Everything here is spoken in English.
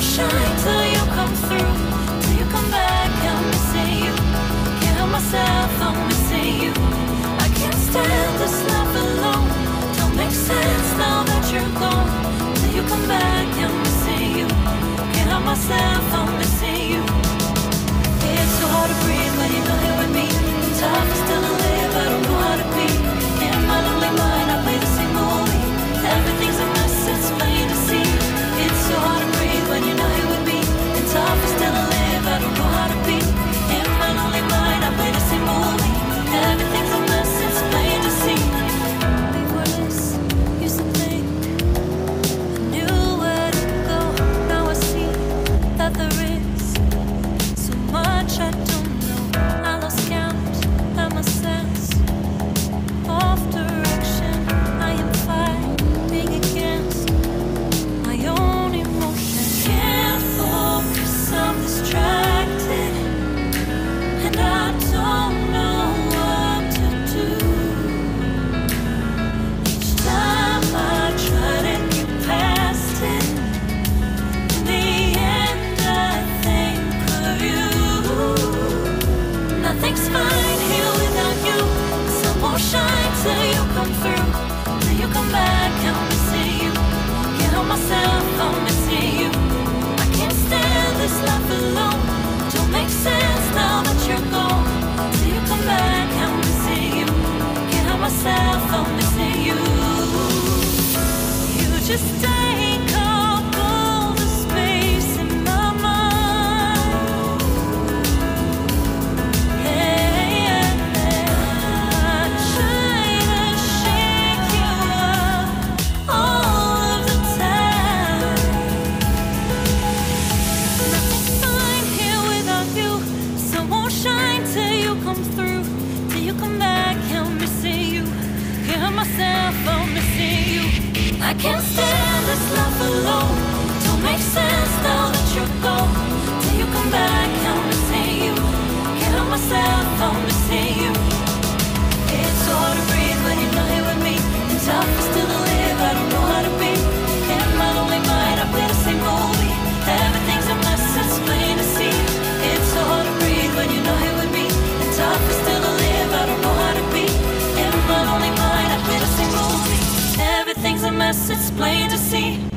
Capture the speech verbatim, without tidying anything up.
won't shine till you come through. Till you come back, I'm missing you. Can't help myself, I'm missing you. I can't stand this life alone. Don't make sense now that you're gone. Till you come back, I'm missing you. Can't help myself, I'm missing you. It's so hard to breathe when you're not here with me. Tough still to live, I don't know how to be. In my lonely mind, I play the same movie. Everything's a mess, it's plain to see. It's so hard to breathe when you're not here with me. And tough still to live, I don't know how to be. In my lonely mind, I play the same movie. Everything's a mess, it's plain to see. We were this, used to think I knew where to go. Now I see that there is so much I don't know. I lost count and my sense of direction. I am fighting against my own emotion. Can't focus, I'm distracted, and I don't know what to do. Each time I try to get past it, in the end I think of you. Nothing's fine here without you. The sun won't shine till you come through. Till you come back, I'm missing you. Can't help myself, I'm missing you. I can't stand this life alone. Don't make sense now that you're gone. Till you come back, I'm missing you. Can't help myself, I'm missing you. You just take up all the space in my mind. Hey, I try to shake you up all of the time. Nothing's fine here without you. Sun won't shine till you come through. Till you come back, I'm missing you. Can't help myself, I'm missing you. I can't stand this life alone. Don't make sense now that you're gone. Till you come back, I'm missing you. Can't help myself, I'm missing you. It's so hard to breathe when you're not here with me. And tough is still to live, I don't know how to be. In my lonely mind, I play the same movie. Everything's a mess, it's plain to see. It's so hard to breathe when you're not here with me. And tough is still to live, I don't know how to be. In my lonely mind, I play the same movie. Everything's a mess, it's plain to see.